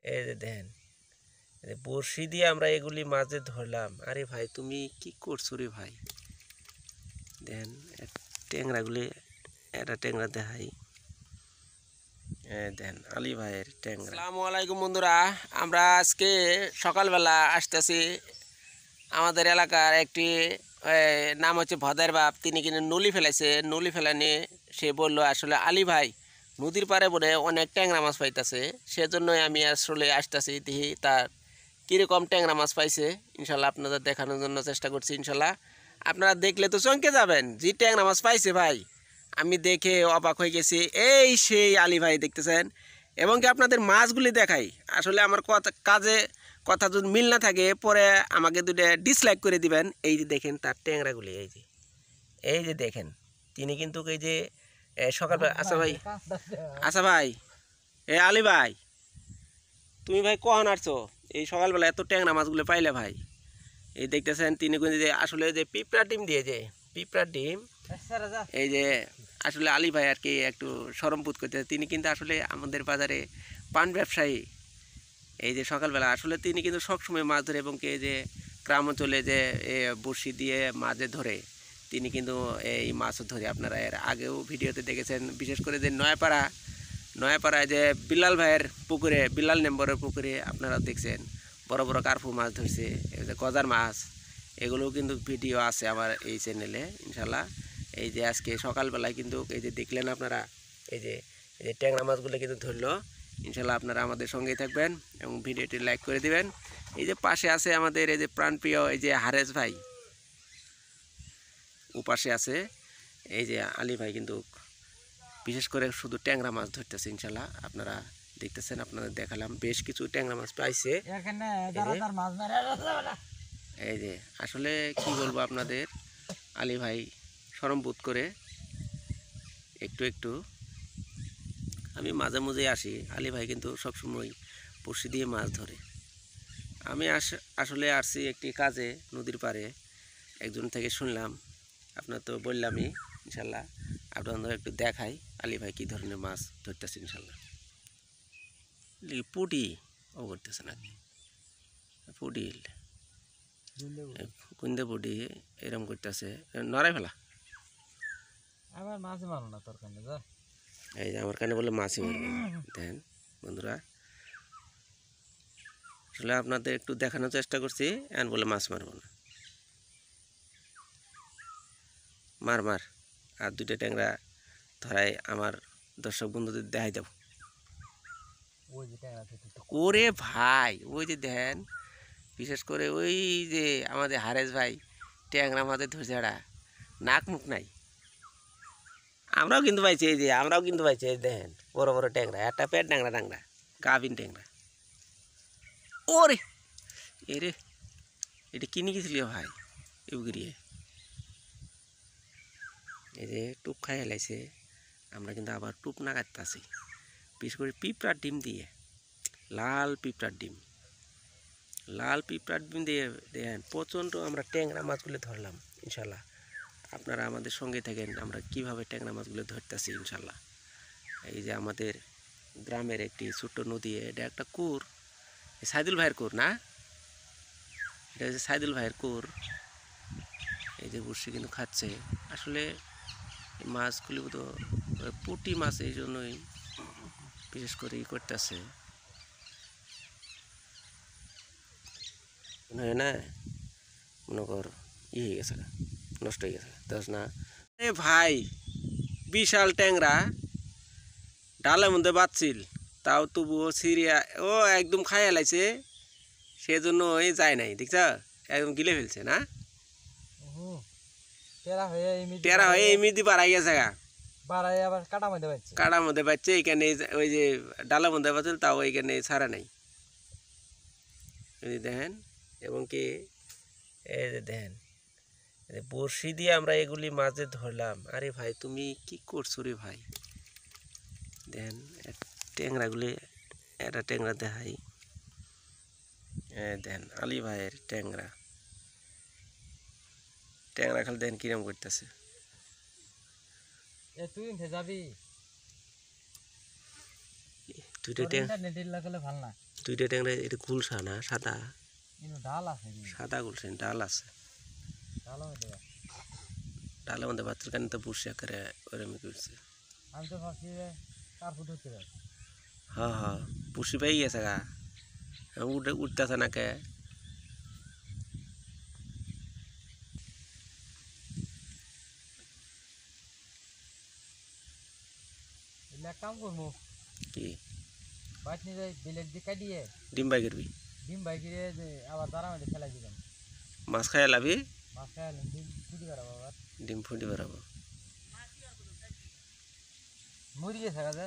এই যে দেখেন বড়শি দিয়ে আমরা এগুলি মাঝে ধরলাম। আরে ভাই তুমি কি করছো রে ভাই? দেখেন ট্যাংরাগুলি, একটা ট্যাংরা দেখাই। দেন আলী ভাইয়ের ট্যাংরা। আসসালামু আলাইকুম বন্ধুরা, আমরা আজকে সকালবেলা আসতেছি। আমাদের এলাকার একটি নাম হচ্ছে ভদার বাপ, তিনি কিন্তু নলি ফেলাইছে। নলি ফেলানি সে বললো আসলে আলী ভাই নদীর পাড়ে বলে অনেক ট্যাংরা মাছ পাইতেছে, সেজন্যই আমি আসলে আসতেছি। দেখি তার কীরকম ট্যাংরা মাছ পাইছে, ইনশাল্লাহ আপনাদের দেখানোর জন্য চেষ্টা করছি। ইনশাল্লাহ আপনারা দেখলে তো চমকে যাবেন যে ট্যাংরা মাছ পাইছে ভাই। আমি দেখে অবাক হয়ে গেছি। এই সেই আলী ভাই দেখতেছেন, এবং কি আপনাদের মাছগুলি দেখাই। আসলে আমার কথা যদি মিল না থাকে পরে আমাকে দুটো ডিসলাইক করে দিবেন। এই যে দেখেন তার ট্যাংরাগুলি, এই যে দেখেন তিনি কিন্তু এই যে সকালবেলা। আচ্ছা ভাই আলী ভাই, তুমি ভাই কখন আসছো? এই সকালবেলা এত ট্যাংরা মাছগুলো পাইলে ভাই। এই দেখতেছেন তিনি কিন্তু আসলে যে পিঁপড়ার ডিম দিয়ে, যে পিঁপড়ার ডিম, এই যে আসলে আলী ভাই আর কি একটু সরমপুত করতেছে। তিনি কিন্তু আসলে আমাদের বাজারে পান ব্যবসায়ী। এই যে সকালবেলা আসলে তিনি কিন্তু সবসময় মাছ ধরে, এবং কি যে গ্রাম অঞ্চলে যে বড়শি দিয়ে মাঝে ধরে তিনি কিন্তু এই মাছও ধরে। আপনারা এর আগেও ভিডিওতে দেখেছেন, বিশেষ করে যে নয়াপাড়ায় যে বিলাল ভাইয়ের পুকুরে, বিলাল নম্বরের পুকুরে আপনারা দেখছেন বড় বড় কার্পু মাছ ধরছে, এই যে গজার মাছ, এগুলোও কিন্তু ভিডিও আছে আমার এই চ্যানেলে ইনশাল্লাহ। এই যে আজকে সকালবেলায় কিন্তু এই যে দেখলেন আপনারা, এই যে ট্যাংরা মাছগুলো কিন্তু ধরলো। ইনশাল্লাহ আপনারা আমাদের সঙ্গেই থাকবেন এবং ভিডিওটি লাইক করে দিবেন। এই যে পাশে আছে আমাদের এই যে প্রাণপ্রিয় এই যে হারেস ভাই, ওপাশে আছে এই যে আলী ভাই, কিন্তু বিশেষ করে শুধু ট্যাংরা মাছ ধরতেছে। ইনশাল্লাহ আপনারা দেখতেছেন, আপনাদের দেখালাম বেশ কিছু ট্যাংরা মাছ পাইছে। এই যে আসলে কি বলবো আপনাদের, আলী ভাই শরম বোধ করে একটু আমি মাঝে মাঝে আসি। আলী ভাই কিন্তু সবসময় বড়শি দিয়ে মাছ ধরে। আমি আসলে আসছি একটি কাজে নদীর পাড়ে, একজন থেকে শুনলাম, আপনার তো বললামই। ইনশাল্লাহ আপনাদের একটু দেখাই আলী ভাই কী ধরনের মাছ ধরতেছে। ইনশাল্লাহ পুটি ও করতেছে নাকি, পুটি কুন্দে পুটি এরম করতেছে, নড়াই ফেলা। আমার মাছ মারো না তোর কানে যা। এই যে আমার কানে বলে মাছই মারবে। দেখেন বন্ধুরা, আসলে আপনাদের একটু দেখানোর চেষ্টা করছি, এখন বলে মাছ মারবো না। মার আর দুইটা ট্যাংরা ধরাই আমার দর্শক বন্ধুদের দেখাই দেব। ওরে ভাই ওই যে দেখেন, বিশেষ করে ওই যে আমাদের হারেস ভাই ট্যাংরা মাছের ধরছেড়া, নাক মুখ নাই। আমরাও কিন্তু পাইছি, এই যে আমরাও কিন্তু পাইছি। এই দেখেন বড় বড় ট্যাংরা, একটা পেট ট্যাংরা গাভিন ট্যাংরা। ওরে এরে এটা কিনে গেছিলি ভাই ইউগিরিয়ে। এই যে টুপ খাই হেলাইছে, আমরা কিন্তু আবার টুপ না কাটতেছি, বিশেষ করে পিঁপড়ার ডিম দিয়ে, লাল পিঁপড়ার ডিম দিয়ে দেখেন প্রচণ্ড আমরা ট্যাংরা মাছগুলো ধরলাম। ইনশাল্লাহ আপনারা আমাদের সঙ্গে থাকেন, আমরা কিভাবে ট্যাংরা মাছগুলো ধরতেছি। ইনশাল্লাহ এই যে আমাদের গ্রামের একটি ছোট্ট নদী, এটা একটা কুর, সাইদুল ভাইয়ের কুর না, এটা হচ্ছে সাইদুল ভাইয়ের কুর। এই যে বড়শি কিন্তু খাচ্ছে। আসলে মাছগুলি তো পুঁটি মাছ, এই জন্যই বিশেষ করে করতেছে না, মনে কর হয়ে গেছে, নষ্ট হয়ে গেছে দশ না। এ ভাই বিশাল ট্যাংরা ডালের মধ্যে বাঁচছিল, তাও তবুও সিরিয়া ও একদম খাই হেলাইছে, সেজন্য ওই যায় নাই। দেখছ একদম গিলে ফেলছে না, টেরা হয়ে এমনি বাড়াই গেছে গা, কাটার মধ্যে বাচ্চে। এইখানে ওই যে ডালের মধ্যে বাঁচছিল, তাও এইখানে ছাড়া নাই। দেখেন, এবং কি এই যে দেখেন বড়শি দিয়ে আমরা এগুলি মাঝে ধরলাম। আরে ভাই তুমি কি করছো রে ভাই? দেখেন ট্যাংরাগুলি, একটা ট্যাংরা দেখাই। দেখেন আলী ভাইয়ের ট্যাংরা খালি দেখেন কিরম করতেছে। দুইটা দুইটা ট্যাংরা এটা গুলশা না সাদা কিন্তু ডাল আছে সাদা গুলশান ডাল আছে ডাল হবে ডালের মধ্যে বাচ্চার কানে তো বসে করে ওরম করছে আমি তো ভাবছি যে তারপর ধরতে যাই হ্যাঁ হ্যাঁ পুষি পাই গেছে গা উঠতেছে না কে এলে এক কাম করবো কি বাইট নিয়ে যাই বিলেট দিয়ে কাটিয়ে ডিম বাই করবি ডিম বাই গিয়ে যে আবার দাঁড়া মেটে ফেলাই দিলাম মাছ খাই লাবি মাছ খাই ডিম ফুটি বেড়াবো আবার ডিম ফুটি বেড়াবো মরি গেছে গাছে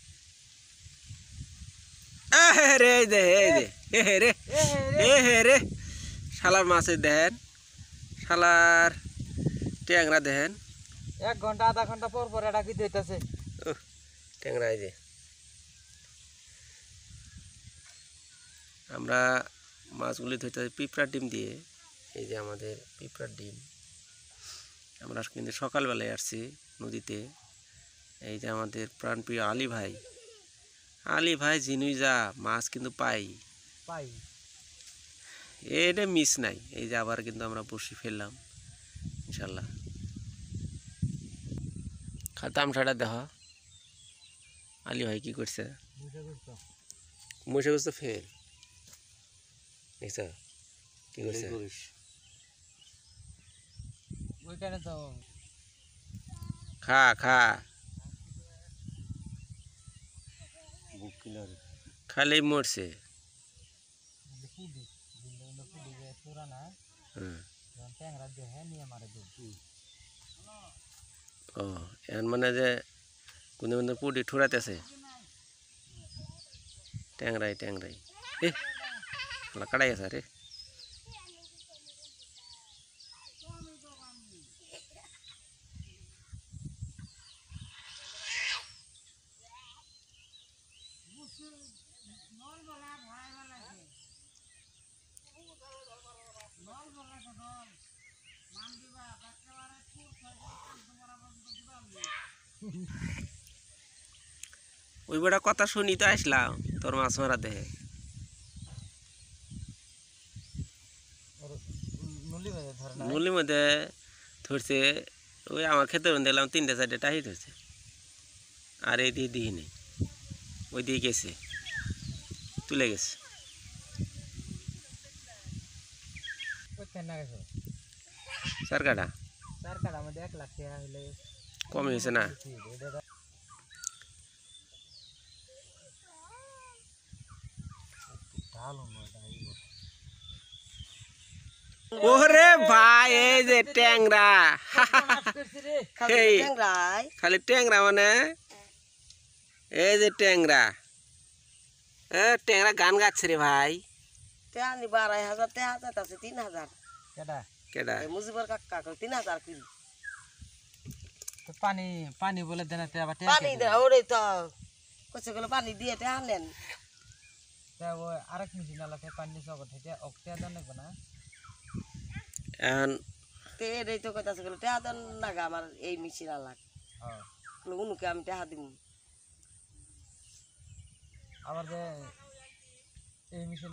রে দে রে রে শালার মাছের দেন শালার ট্যাংরা দেন 1 ঘন্টা আধা ঘন্টা পর পর এটা কি দিতেছে ট্যাংরা এই যে আমরা মাছগুলি ধরতে পিঁপড়ার ডিম দিয়ে এই যে আমাদের পিঁপড়ার ডিম আমরা কিন্তু সকালবেলায় আসছি নদীতে এই যে আমাদের প্রাণপ্রিয় আলী ভাই জিনুই যা মাছ কিন্তু পাই এটা মিস নাই এই যে আবার কিন্তু আমরা বসি ফেললাম ইনশাল্লাহ তামসাটা দেখ আলী ভাই কি করছে মশা করছে ফের দেখছ কি করছে ওইখানে তো খা খালি মরছে ও এখন মানে যে কোনে কোনে পুডি ঠুরাতেছে ট্যাংরাই এ কাটাই আছে রে ওই বেটা কথা শুনি তো আসলাম তোর মাছ মারা দেহে নলির মধ্যে ধরছে ওই আমার খেতে দেখলাম 3টা 4টা টাহি ধরছে আর এই দিয়ে দিই নেই ওই দিয়ে গেছে তুলে গেছে চার কাটা মধ্যে 1 লাখ টাকা হলে কমে গেছে না ওরে ভাই এই যে ট্যাংরা খালি ট্যাংরা মানে এই যে ট্যাংরা ট্যাংরা গান গাচ্ছে রে ভাই 12,000 টাকা আছে 3,000 কেডা মুজিবর কাকা 3,000 কি পানি বলে দেন পানি দে ওরে তো কইছে গেল পানি দিয়ে তে আনেন আরেক মেশিন আলাতে পানি জগৎ থেকে অক্টিয়া দেন না এখন তে এটাই তো কইতাছে গেল টাকা দেন না গা আমার এই মেশিন আলাক উনুকে আমি টাকা দিমু আবার যে এই মেশিন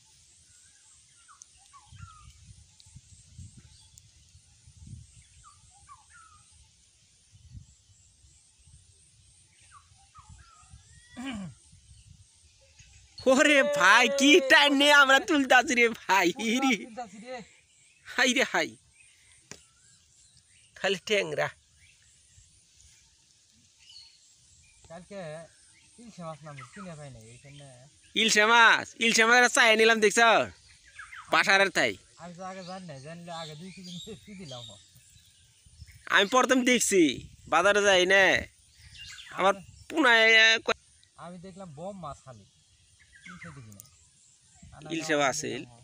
ওরে ভাই কি টাইম নে আমরা তুলতাছি রে ভাই হাই রে হাই খালি ট্যাংরা কালকে ইলশে মাছ নাম কিনে পাই নাই এইখানে ইলশে মাছ চাই নিলাম দেখছ পাশারের তাই আমি তো আগে জানলে আগে 2 কেজি কি দিলাম আমি প্রথম দেখছি বাজারে যাই না আমার পুনায় আমি দেখলাম বম মাছ খালি ইলশে মাছ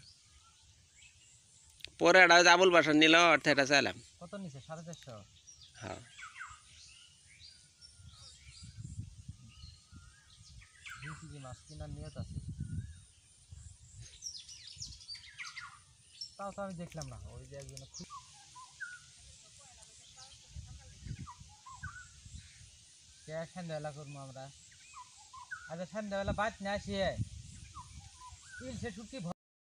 পরে এটা আবুল বাসা নিল অর্থ এটা চাইলাম কত নিছে 450 হ্যাঁ 2 কেজি মাছ কিনার নিয়ত আছে তাও তো আমি দেখলাম না ওই যে একজন সন্ধ্যাবেলা করবো আমরা আচ্ছা সন্ধ্যাবেলা বাদ নিয়ে আসি ইলশে শুটকি